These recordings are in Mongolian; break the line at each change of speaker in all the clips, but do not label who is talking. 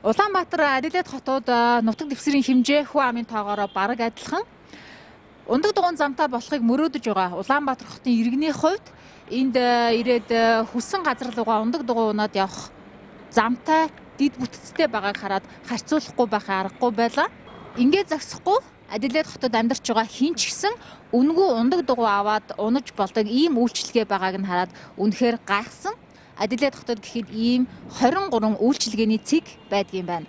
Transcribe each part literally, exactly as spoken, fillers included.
Улаанбаатар Аделейд хотод нутаг дэвсгэрийн хэмжээ хүү амын тоогоороо бараг адилхан. Ундаг дугуйн замтай болохыг мөрөөдөж байгаа Улаанбаатар хотын иргэний хувьд энд ирээд хүссэн газар руугаа ундаг дугуй унаад явах замтай дид бүтцтэй байгааг хараад харьцуулахгүй байхаа аргагүй байлаа. Ингээд зогсохгүй Аделейд хотод амьдарч байгаа хэн ч гэсэн үнэгүй ундаг дугуй аваад унаж болдог ийм үйлчилгээ байгааг нь хараад үнэхээр гайхсан. Аделейд хотод гэхэд ийм хорин гурван үйлчилгээний цэг байдгийн байна.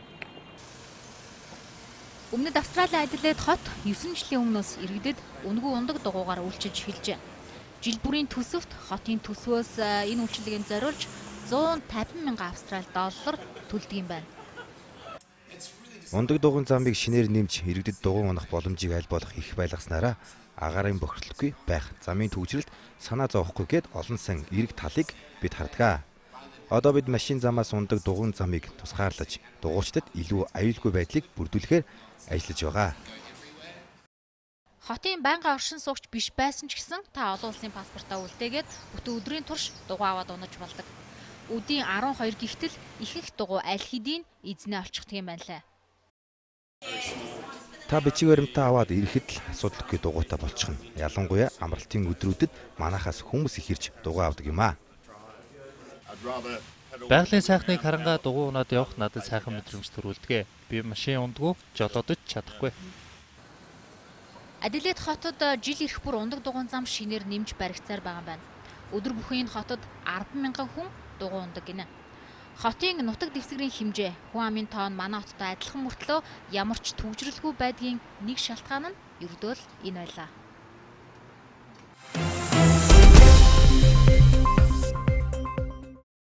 Өмнөд Австралийн Аделейд хот есөн жилийн өмнөөс иргэдэд үнэгүй ундаг дугуйгаар үйлчилж эхэлжээ. Жил бүрийн төсөвт хотын төсвөөс энэ үйлчилгээнд зориулж зуун тавин мянган австрали доллар төлдөг юм байна.
Ундаг дугуйн замыг шинээр нэмж иргэдэд дугуй унах боломжийг аль болох их байлгаснараа агаарын бохирдолгүй байх замын төвжрэлд санаа зовхгүй гээд олон сан эерэг талыг бид хардаг. Одоо бид машин замаас ундаг дугуйн замыг тусгаарлаж дугуйчдад илүү аюулгүй байдлыг бүрдүүлэхээр ажиллаж байгаа.
Хотын байнгын оршин суугч биш байсан ч гэсэн та олон улсын паспортаа үлдээгээд бүтэн өдрийн турш дугуй аваад унаж болдог. Өдийн арван хоёр гихтэл ихэнх дугуй аль хэдийн эзнээ олчихдаг юм байна лээ.
Та бичиг баримтаа аваад ирэхэд л асуудалгүй дугуйтай болчихно. Ялангуяа амралтын өдрүүдэд манахаас хүмүүс их ирж дугуй авдаг юм аа.
Байгалийн сайхныг харангаа дугуй унаад явах надад сайхан мэдрэмж төрүүлдэг. Би машин ундгүй жолоодож чадахгүй.
Аделейд хотод жил ирэх бүр ундаг дугуйн зам шинээр нэмж баригцаар байгаа юм байна. Өдөр бүхэн хотод арван мянган хүн дугуй ундаг гинэ. Хотын нутаг дэвсгэрийн хэмжээ хүн амын тоо нь манай хоттой адилхан мөртлөө ямар ч төвжрэлгүй байдгийн нэг шалтгаан нь ердөө л энэ байлаа.